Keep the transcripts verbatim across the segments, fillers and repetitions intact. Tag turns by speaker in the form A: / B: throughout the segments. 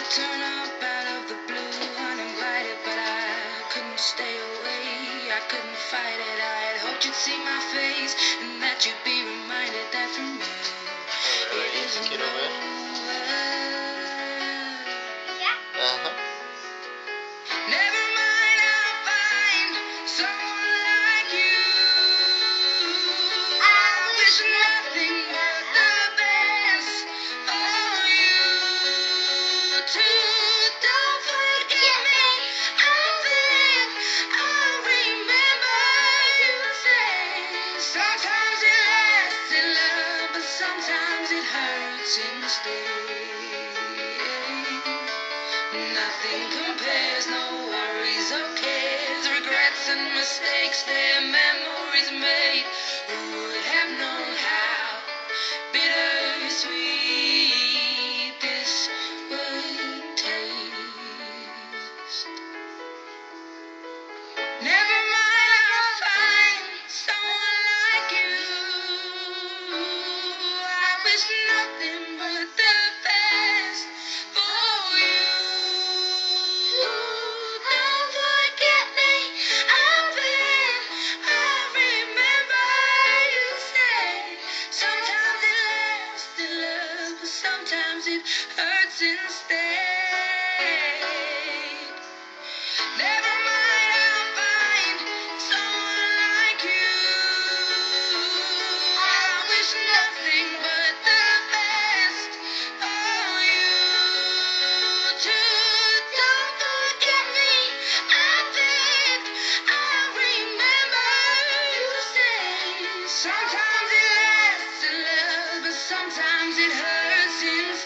A: Turn up out of the blue, uninvited, but I couldn't stay away. I couldn't fight it. I had hoped you'd see my face and that you'd be reminded that for me it isn't over.
B: Yeah.
A: Uh-huh. Never mind, I'll find someone like you. I wish nothing but the best for you too. Don't forget me. I'll think I'll remember you say. Sometimes it lasts in love, but sometimes it hurts instead. Nothing compares, no worries or cares, regrets and mistakes, their memories made. Who would have known how bittersweet this would taste? Never mind, I'll find someone like you. I wish nothing but the best for you. Don't forget me. I'll think I'll remember you say. Sometimes it lasts in love, but sometimes it hurts instead. Never mind, I'll find someone like you. I wish nothing but the best for you too. Don't forget me. I think I'll remember you say. Sometimes it lasts in love, but sometimes it hurts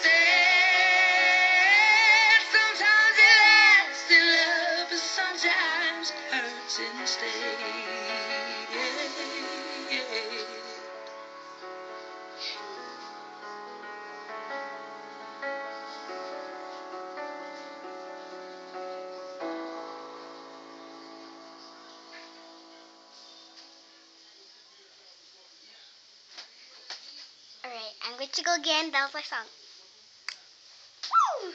A: instead. Sometimes it lasts in love, but sometimes it hurts instead.
B: Alright, I'm going to go again. That was my song. Woo!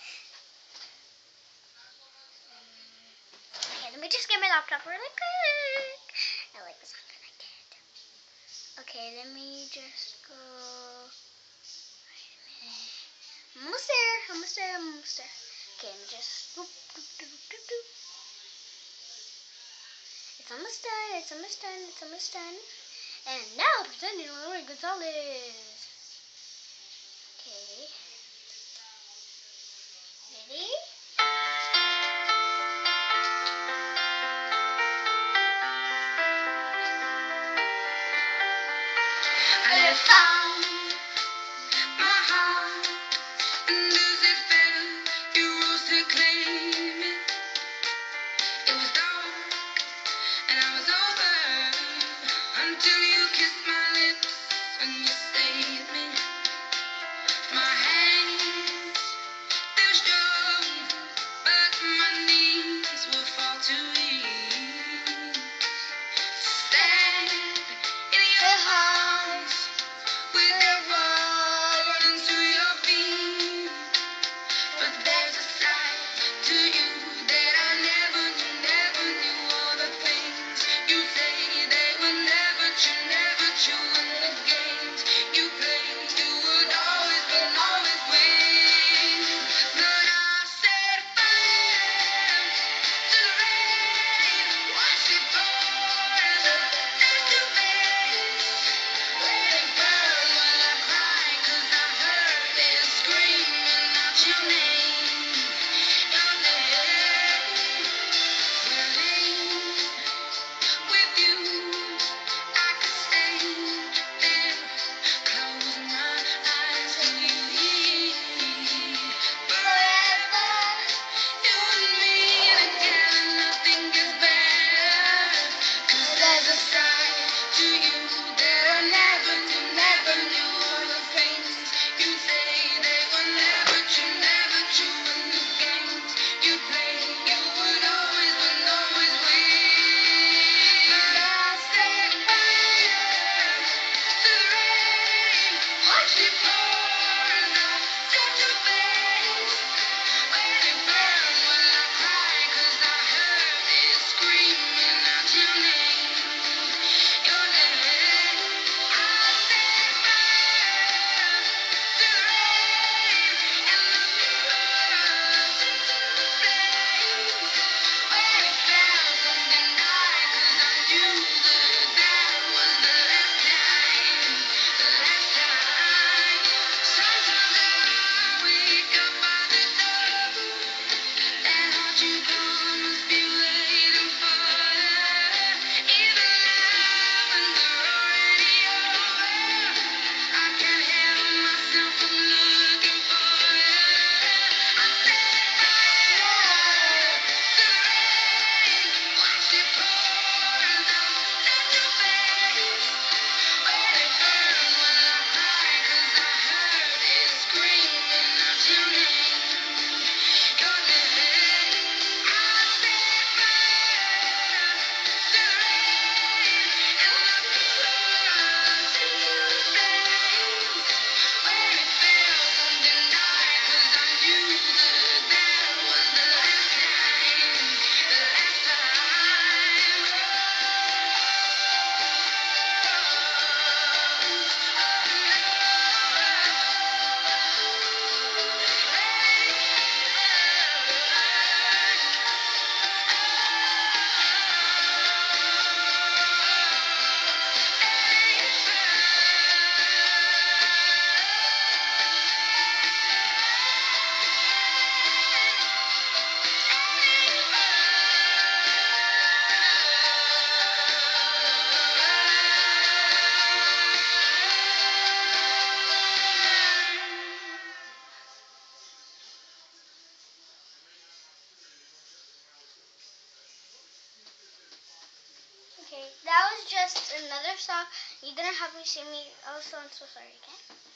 B: Okay, let me just get my laptop really quick. I like the song that I did. Okay, let me just go. Wait a minute. I'm almost there. Almost there. I'm almost there. Okay, let me just. Boop, boop, boop, boop, boop. It's almost done. It's almost done. It's almost done. And now presenting Lori Gonzalez. Okay. Ready?
A: I have found my heart, and as it fell, you rose to claim it. It was dark, and I was over, until you kissed my lips and you saved me. My hands, they were strong
B: Okay, that was just another song. You didn't have me sing me. I was so, so sorry, okay?